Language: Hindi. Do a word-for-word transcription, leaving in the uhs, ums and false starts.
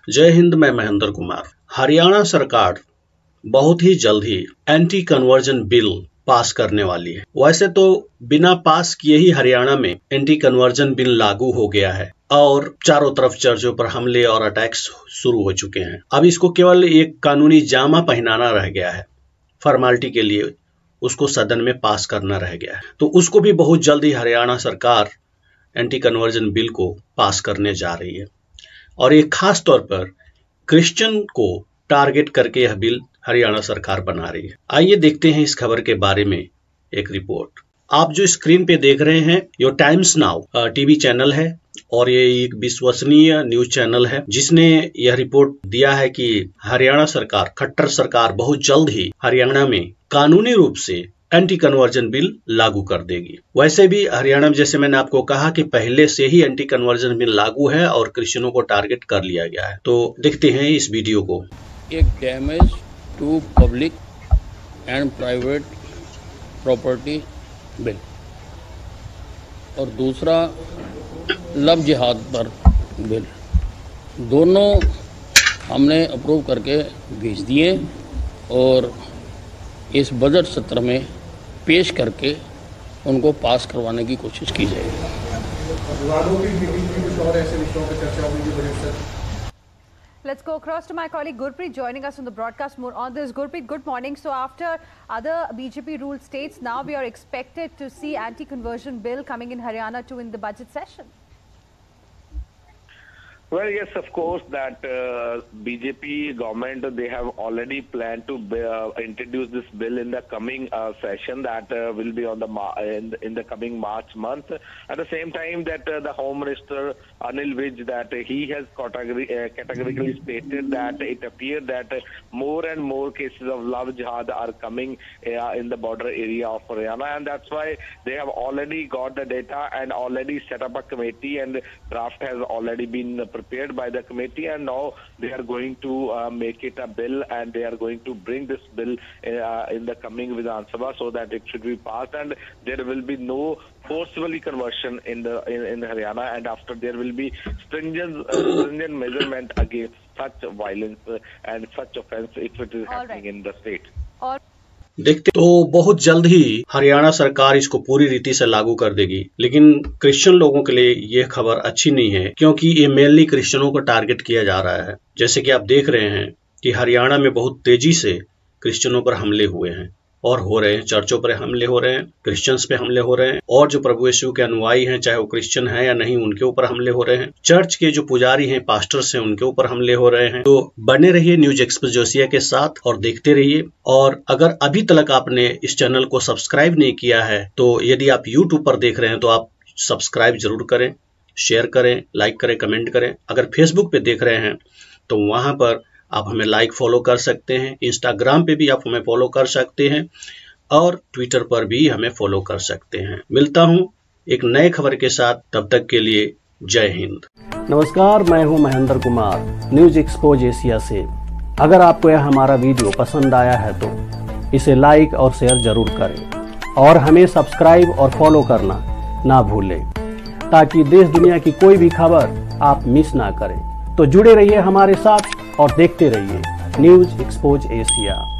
जय हिंद, मैं महेंद्र कुमार। हरियाणा सरकार बहुत ही जल्द ही एंटी कन्वर्जन बिल पास करने वाली है। वैसे तो बिना पास किए ही हरियाणा में एंटी कन्वर्जन बिल लागू हो गया है और चारों तरफ चर्चों पर हमले और अटैक्स शुरू हो चुके हैं। अब इसको केवल एक कानूनी जामा पहनाना रह गया है, फॉर्मेलिटी के लिए उसको सदन में पास करना रह गया है। तो उसको भी बहुत जल्द ही हरियाणा सरकार एंटी कन्वर्जन बिल को पास करने जा रही है और ये खास तौर पर क्रिश्चियन को टारगेट करके यह बिल हरियाणा सरकार बना रही है। आइए देखते हैं इस खबर के बारे में एक रिपोर्ट। आप जो स्क्रीन पे देख रहे हैं ये टाइम्स नाउ टीवी चैनल है और ये एक विश्वसनीय न्यूज चैनल है जिसने यह रिपोर्ट दिया है कि हरियाणा सरकार, खट्टर सरकार बहुत जल्द ही हरियाणा में कानूनी रूप से एंटी कन्वर्जन बिल लागू कर देगी। वैसे भी हरियाणा में, जैसे मैंने आपको कहा कि पहले से ही एंटी कन्वर्जन बिल लागू है और क्रिश्चियनों को टारगेट कर लिया गया है। तो देखते हैं इस वीडियो को। एक damage to public and private property bill और दूसरा लव जिहाद पर बिल, दोनों हमने अप्रूव करके भेज दिए और इस बजट सत्र में पेश करके उनको पास करवाने की कोशिश की जाएगी। Let's go across to my colleague Gurpreet joining us on the broadcast more on this. Gurpreet, good morning. So after other B J P ruled states, now we are expected to see anti-conversion bill coming in Haryana too in the budget session. Well, yes, of course, that uh, B J P government, they have already planned to uh, introduce this bill in the coming uh, session that uh, will be on the in, the in the coming March month. At the same time, that uh, the Home Minister Anil Vij, that uh, he has categori uh, categorically stated that it appears that uh, more and more cases of love jihad are coming uh, in the border area of Haryana, and that's why they have already got the data and already set up a committee, and draft has already been prepared prepared by the committee, and now they are going to uh, make it a bill, and they are going to bring this bill uh, in the coming Vidhan Sabha so that it should be passed, and there will be no forcibly conversion in the in, in Haryana, and after there will be stringent uh, stringent measurement against such violence uh, and such offence if it is All happening right. in the state. All देखते तो बहुत जल्द ही हरियाणा सरकार इसको पूरी रीति से लागू कर देगी, लेकिन क्रिश्चियन लोगों के लिए ये खबर अच्छी नहीं है क्योंकि ये मेनली क्रिश्चियनों को टारगेट किया जा रहा है। जैसे कि आप देख रहे हैं कि हरियाणा में बहुत तेजी से क्रिश्चियनों पर हमले हुए हैं और हो रहे हैं, चर्चों पर हमले हो रहे हैं, क्रिश्चियंस पे हमले हो रहे हैं और जो प्रभु यीशु के अनुयायी हैं, चाहे वो क्रिश्चियन है या नहीं, उनके ऊपर हमले हो रहे हैं। चर्च के जो पुजारी हैं, पास्टर्स हैं, उनके ऊपर हमले हो रहे हैं। तो बने रहिए न्यूज एक्सप्रेस जोसिया के साथ और देखते रहिए। और अगर अभी तक आपने इस चैनल को सब्सक्राइब नहीं किया है तो यदि आप यूट्यूब पर देख रहे हैं तो आप सब्सक्राइब जरूर करें, शेयर करें, लाइक करें, कमेंट करें। अगर फेसबुक पे देख रहे हैं तो वहां पर आप हमें लाइक फॉलो कर सकते हैं, इंस्टाग्राम पे भी आप हमें फॉलो कर सकते हैं और ट्विटर पर भी हमें फॉलो कर सकते हैं। मिलता हूं एक नए खबर के साथ, तब तक के लिए जय हिंद। नमस्कार, मैं हूं Mahendra Kumar news expose Asia से। अगर आपको यह हमारा वीडियो पसंद आया है तो इसे लाइक और शेयर जरूर करें और हमें सब्सक्राइब और फॉलो करना ना भूलें ताकि देश दुनिया की कोई भी खबर आप मिस ना करें। तो जुड़े रहिए हमारे साथ और देखते रहिए न्यूज एक्सपोज एशिया।